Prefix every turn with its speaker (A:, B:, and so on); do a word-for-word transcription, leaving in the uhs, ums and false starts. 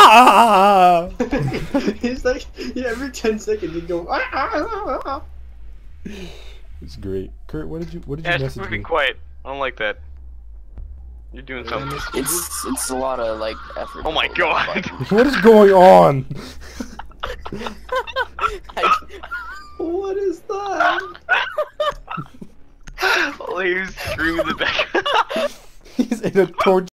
A: Ah!
B: He's like, yeah, every ten seconds he'd go. Ah, ah, ah, ah.
A: It's great. Kurt, what did you what did you
C: Yeah,
A: message
C: just
A: me?
C: be quiet. I don't like that. You're doing something.
D: It's it's a lot of like effort.
C: Oh my
D: to hold that
C: god.
D: button.
A: What is going on?
B: What is that?
C: Oh, he was screaming in the back.
A: He's in a torture.